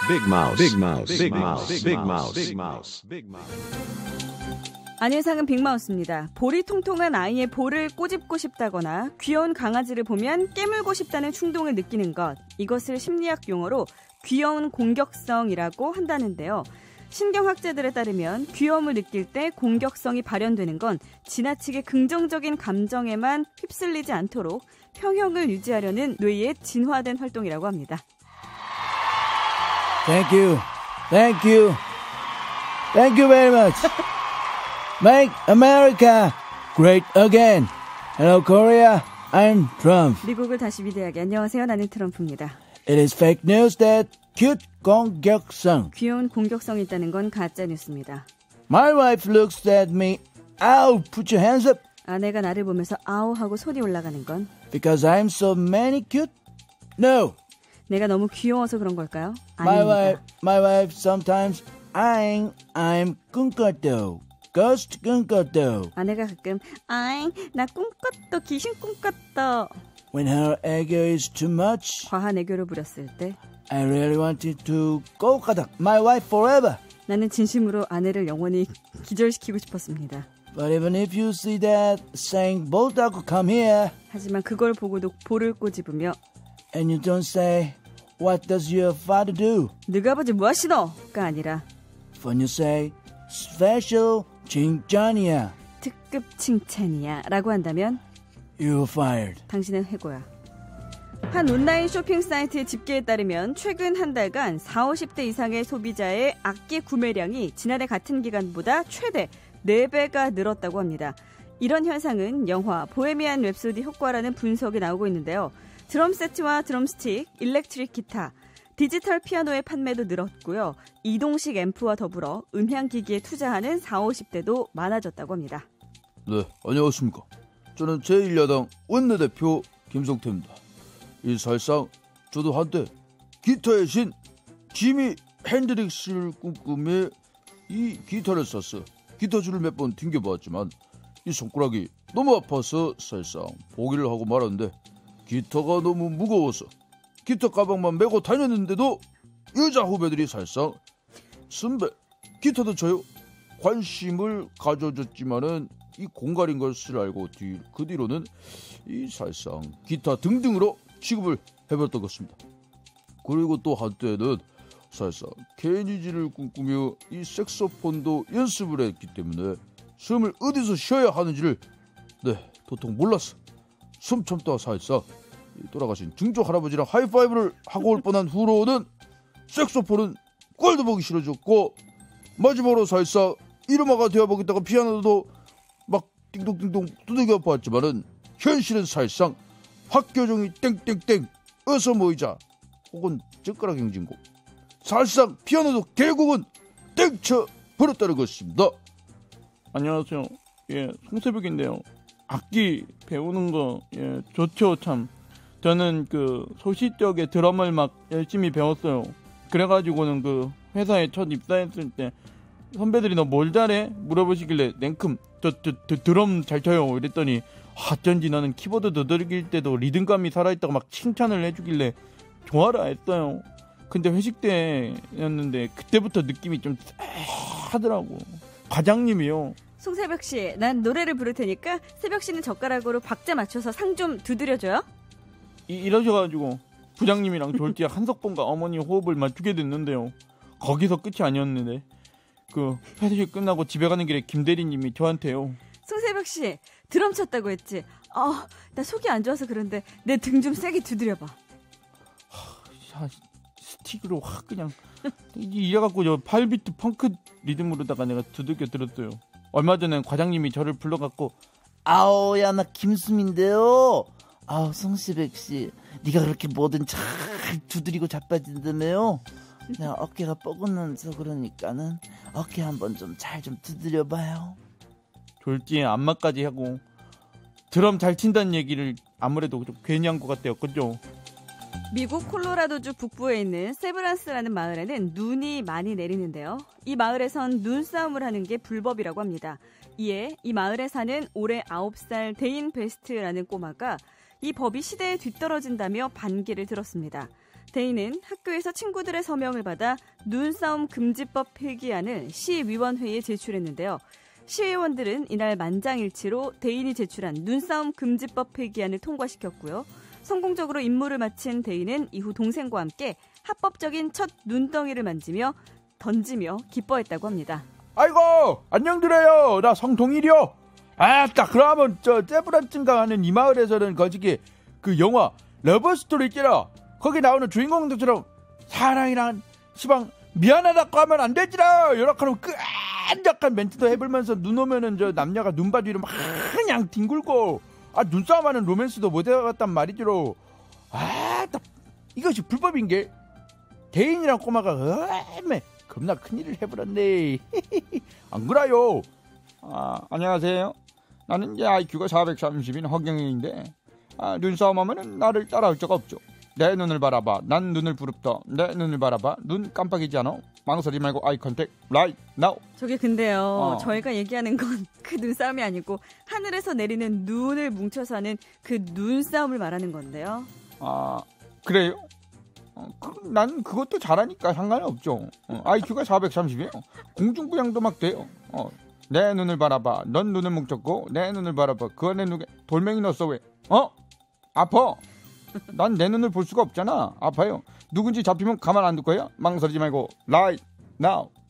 Big Mouse, Big Mouse, Big Mouse, Big Mouse, Big Mouse, Big Mouse. 안일상은 빅마우스입니다. 볼이 통통한 아이의 볼을 꼬집고 싶다거나 귀여운 강아지를 보면 깨물고 싶다는 충동을 느끼는 것. 이것을 심리학 용어로 귀여운 공격성이라고 한다는데요. 신경학자들에 따르면 귀여움을 느낄 때 공격성이 발현되는 건 지나치게 긍정적인 감정에만 휩쓸리지 않도록 평형을 유지하려는 뇌의 진화된 활동이라고 합니다. Thank you. Thank you. Thank you very much. Make America great again. Hello Korea. I'm Trump. 미국을 다시 위대하게. 안녕하세요. 나는 트럼프입니다. It is fake news that cute 공격성. 귀여운 공격성이 있다는 건 가짜 뉴스입니다. My wife looks at me. Ow, put your hands up. 아내가 나를 보면서 아우 하고 손이 올라가는 건 Because I'm so many cute? No. 내가 너무 귀여워서 그런 걸까요? My 아닙니다. wife sometimes I'm 꿈꿨도. Ghost 꿈꿨도. 아내가 가끔 아잉 나 꿈꿨다 귀신 꿈꿨다 When her ego is too much, 과한 애교를 부렸을 때 I really wanted to go 가닥 my wife forever. 나는 진심으로 아내를 영원히 기절시키고 싶었습니다. But even if you see that saying bol다고 come here 하지만 그걸 보고도 볼을 꼬집으며 and you don't say what does your father do? 너가 아버지 뭐하시노가 아니라 When you say special 칭찬이야, 특급 칭찬이야 라고 한다면 you're fired. 당신은 해고야. 한 온라인 쇼핑 사이트의 집계에 따르면 최근 한 달간 40, 50대 이상의 소비자의 악기 구매량이 지난해 같은 기간보다 최대 4배가 늘었다고 합니다. 이런 현상은 영화 보헤미안 랩소디 효과라는 분석이 나오고 있는데요. 드럼 세트와 드럼 스틱, 일렉트릭 기타, 디지털 피아노의 판매도 늘었고요. 이동식 앰프와 더불어 음향기기에 투자하는 40, 50대도 많아졌다고 합니다. 네, 안녕하십니까. 저는 제1야당 원내대표 김성태입니다. 이 사실상 저도 한때 기타의 신 지미 핸드릭스를 꿈꾸며 이 기타를 샀어. 기타줄을 몇 번 튕겨봤지만 이 손가락이 너무 아파서 사실상 포기를 하고 말았는데 기타가 너무 무거워서 기타 가방만 메고 다녔는데도 여자 후배들이 사실상 선배 기타도 쳐요 관심을 가져줬지만은 이 공갈인 것을 알고 그 뒤로는 이 사실상 기타 등등으로 취급을 해버렸던 것입니다. 그리고 또 한때는 사실상 케니지를 꿈꾸며 이 색소폰도 연습을 했기 때문에 숨을 어디서 쉬어야 하는지를 도통 몰랐어. 숨 참다가 사실상 돌아가신 증조 할아버지랑 하이파이브를 하고 올 뻔한 후로는 색소폰은 꼴도 보기 싫어졌고 마지막으로 사실상 이름화가 되어보겠다고 피아노도 막 띵동띵동 두들겨 봤지만은 현실은 사실상 학교종이 땡땡땡 어서 모이자 혹은 젓가락 행진곡 사실상 피아노도 결국은 땡쳐 버렸다는 것입니다. 안녕하세요. 송새벽인데요. 악기 배우는 거 좋죠 참. 저는 그 소시적에 드럼을 막 열심히 배웠어요. 그래가지고는 그 회사에 첫 입사했을 때 선배들이 너 뭘 잘해? 물어보시길래 냉큼 저 드럼 잘 쳐요 이랬더니 어쩐지 나는 키보드 두들길 때도 리듬감이 살아있다고 막 칭찬을 해주길래 좋아라 했어요. 근데 회식 때였는데 그때부터 느낌이 좀 하더라고. 과장님이요. 송새벽씨, 난 노래를 부를 테니까 새벽씨는 젓가락으로 박자 맞춰서 상 좀 두드려줘요. 이러셔가지고 부장님이랑 졸지에 한석봉과 어머니 호흡을 맞추게 됐는데요. 거기서 끝이 아니었는데 그 회식 끝나고 집에 가는 길에 김대리님이 저한테요. 송새벽씨, 드럼 쳤다고 했지? 나 속이 안 좋아서 그런데 내 등 좀 세게 두드려봐. 스틱으로 확 그냥 이래갖고 저 8비트 펑크 리듬으로다가 내가 두들겨 들었어요. 얼마 전에 과장님이 저를 불러갖고 아우 야 나 김수민인데요. 아우 송시백씨 네가 그렇게 뭐든 잘 두드리고 자빠진다며요. 내가 어깨가 뻐근해서 그러니까는 어깨 한번 좀 잘 좀 두드려봐요. 졸지에 안마까지 하고 드럼 잘 친다는 얘기를 아무래도 좀 괜히 한 것 같아요. 그죠? 미국 콜로라도주 북부에 있는 세브란스라는 마을에는 눈이 많이 내리는데요. 이 마을에선 눈싸움을 하는 게 불법이라고 합니다. 이에 이 마을에 사는 올해 9살 데인 베스트라는 꼬마가 이 법이 시대에 뒤떨어진다며 반기를 들었습니다. 대인은 학교에서 친구들의 서명을 받아 눈싸움 금지법 필기안을 시위원회에 제출했는데요. 시의원들은 이날 만장일치로 대인이 제출한 눈싸움 금지법 필기안을 통과시켰고요. 성공적으로 임무를 마친 대인은 이후 동생과 함께 합법적인 첫 눈덩이를 던지며 기뻐했다고 합니다. 아이고 안녕드려요. 나 성동일이요. 아따 그러면 저 째브란증가 하는 이 마을에서는 거시기 그 영화 러브스토리 있잖아. 거기 나오는 주인공들처럼 사랑이란 시방 미안하다고 하면 안 되지라. 요렇게는 끈적한 멘트도 해보면서 눈 오면은 저 남녀가 눈바 뒤로 막 그냥 뒹굴고 눈싸움하는 로맨스도 못 해갔단 말이지로. 아따 이것이 불법인 게 대인이랑 꼬마가 겁나 큰일을 해버렸네. 안 그래요? 안녕하세요. 나는 이제 IQ가 430인 허경영인데 눈싸움하면은 나를 따라올 적 없죠. 내 눈을 바라봐. 난 눈을 부릅떠. 내 눈을 바라봐. 눈 깜빡이지 않아. 망설이지 말고 아이 컨택 right now. 저게 근데요. 저희가 얘기하는 건 그 눈싸움이 아니고 하늘에서 내리는 눈을 뭉쳐서 하는 그 눈싸움을 말하는 건데요. 그래요? 난 그것도 잘하니까 상관이 없죠. IQ가 430이에요. 공중부양도 막 돼요. 내 눈을 바라봐. 넌 눈을 뭉쳤고 내 눈을 바라봐. 그 안에 누게 돌멩이 넣었어 왜? 아파. 난 내 눈을 볼 수가 없잖아. 아파요. 누군지 잡히면 가만 안 둘 거야? 망설이지 말고 right now.